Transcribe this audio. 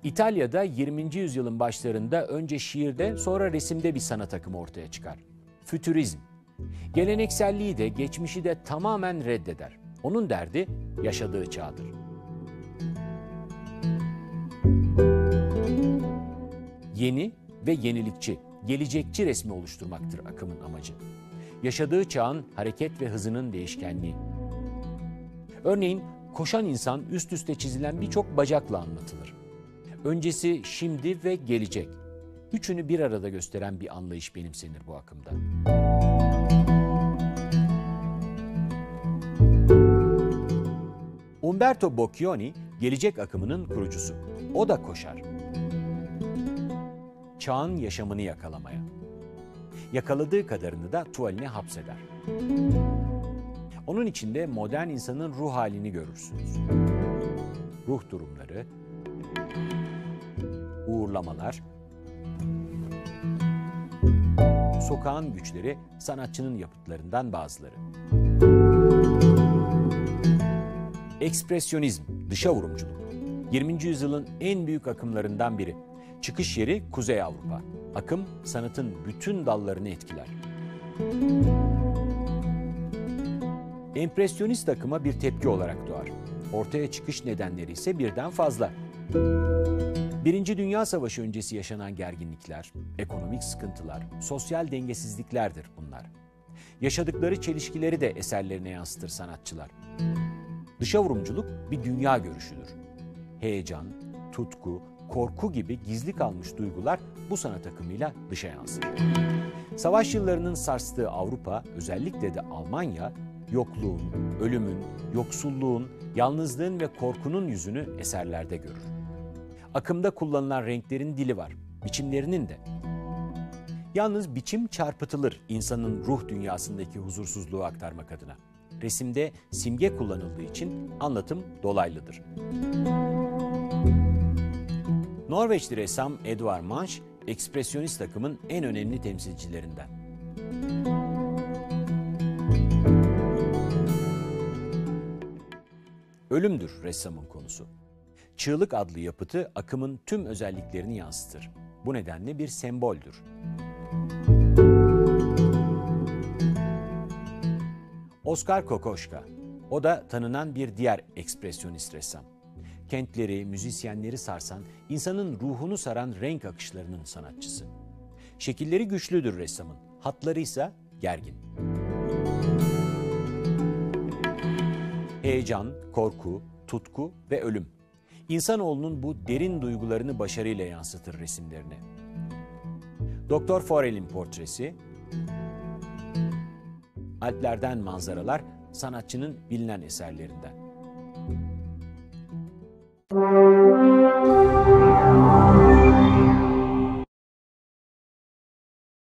İtalya'da 20. yüzyılın başlarında önce şiirde sonra resimde bir sanat akımı ortaya çıkar. Fütürizm. Gelenekselliği de geçmişi de tamamen reddeder. Onun derdi yaşadığı çağdır. Yeni ve yenilikçi, gelecekçi resmi oluşturmaktır akımın amacı. Yaşadığı çağın hareket ve hızının değişkenliği. Örneğin koşan insan üst üste çizilen birçok bacakla anlatılır. Öncesi, şimdi ve gelecek. Üçünü bir arada gösteren bir anlayış benimsenir bu akımda. Umberto Boccioni, gelecek akımının kurucusu. O da koşar. Çağın yaşamını yakalamaya. Yakaladığı kadarını da tuvaline hapseder. Onun içinde modern insanın ruh halini görürsünüz. Ruh durumları, uğurlamalar, sokağın güçleri sanatçının yapıtlarından bazıları. Ekspresyonizm, dışa vurumculuk. 20. yüzyılın en büyük akımlarından biri. Çıkış yeri Kuzey Avrupa. Akım sanatın bütün dallarını etkiler. Empresyonist akıma bir tepki olarak doğar. Ortaya çıkış nedenleri ise birden fazla. Birinci Dünya Savaşı öncesi yaşanan gerginlikler, ekonomik sıkıntılar, sosyal dengesizliklerdir bunlar. Yaşadıkları çelişkileri de eserlerine yansıtır sanatçılar. Dışa vurumculuk bir dünya görüşüdür. Heyecan, tutku, korku gibi gizli kalmış duygular bu sanat akımıyla dışa yansır. Savaş yıllarının sarstığı Avrupa, özellikle de Almanya, yokluğun, ölümün, yoksulluğun, yalnızlığın ve korkunun yüzünü eserlerde görür. Akımda kullanılan renklerin dili var, biçimlerinin de. Yalnız biçim çarpıtılır insanın ruh dünyasındaki huzursuzluğu aktarmak adına. Resimde simge kullanıldığı için anlatım dolaylıdır. Norveçli ressam Edvard Munch, ekspresyonist akımın en önemli temsilcilerinden. Ölümdür ressamın konusu. Çığlık adlı yapıtı akımın tüm özelliklerini yansıtır. Bu nedenle bir semboldür. Oskar Kokoschka, o da tanınan bir diğer ekspresyonist ressam. Kentleri, müzisyenleri sarsan, insanın ruhunu saran renk akışlarının sanatçısı. Şekilleri güçlüdür ressamın, hatları ise gergin. Heyecan, korku, tutku ve ölüm. İnsanoğlunun bu derin duygularını başarıyla yansıtır resimlerine. Doktor Forel'in portresi, Alplerden manzaralar sanatçının bilinen eserlerinden.